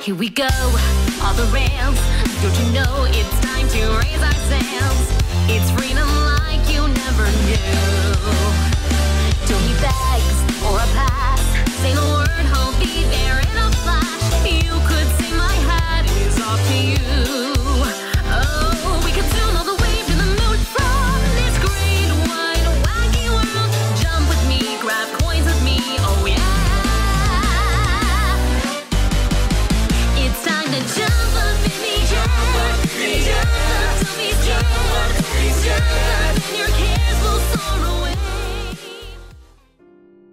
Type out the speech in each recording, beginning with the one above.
Here we go, all the rails. Don't you know it's time to raise our sails? It's freedom like you never knew. Don't need bags or a pass. Say the word, I'll be there in a flash. You could say my hat is off to you. Oh, we could zoom all the way to the moon from this great wide wacky world. Jump with me, grab coins with me, oh yeah. It's time to jump up, baby, jump, don't be scared, jump, and your cares will soar away.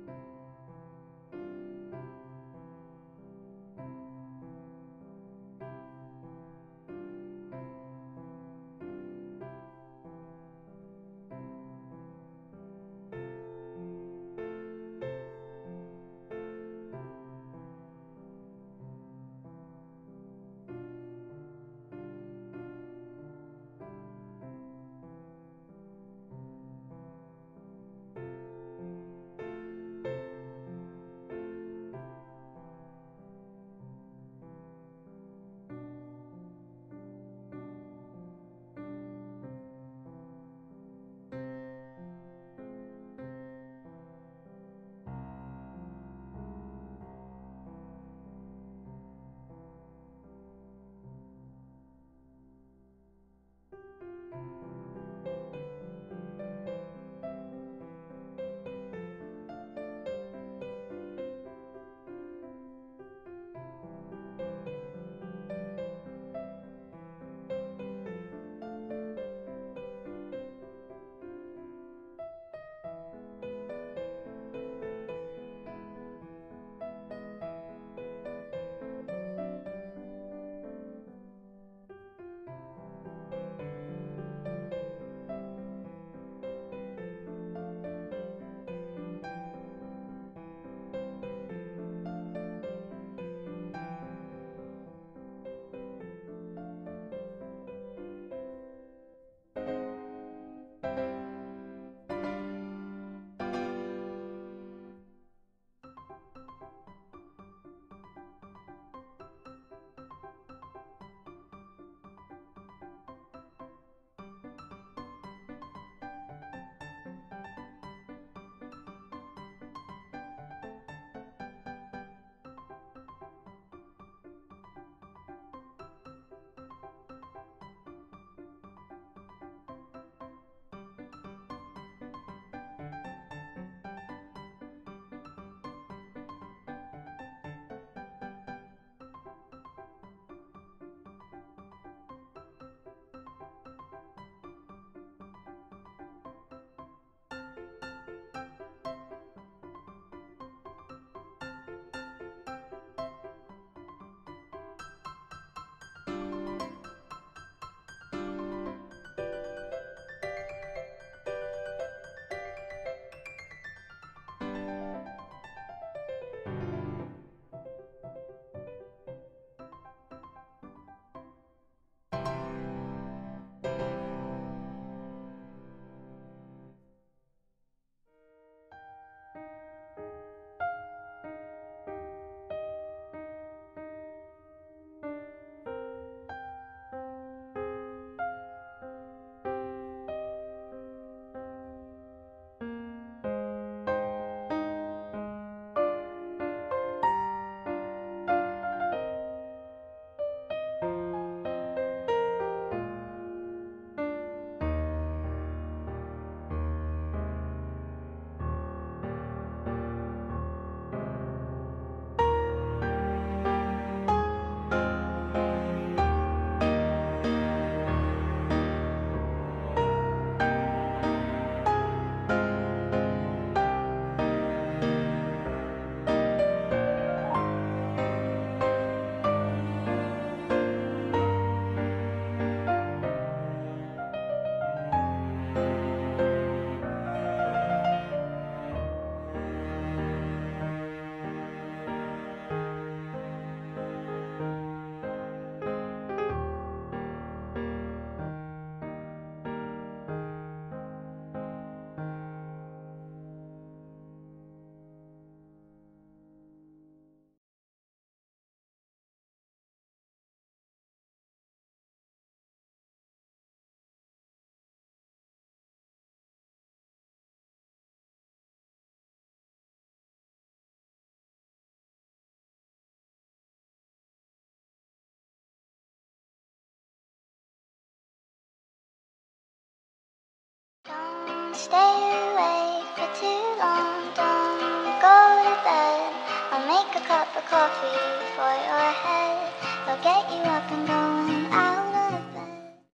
stay awake for too long. Don't go to bed. I'll make a cup of coffee for your head. I'll get you up and going.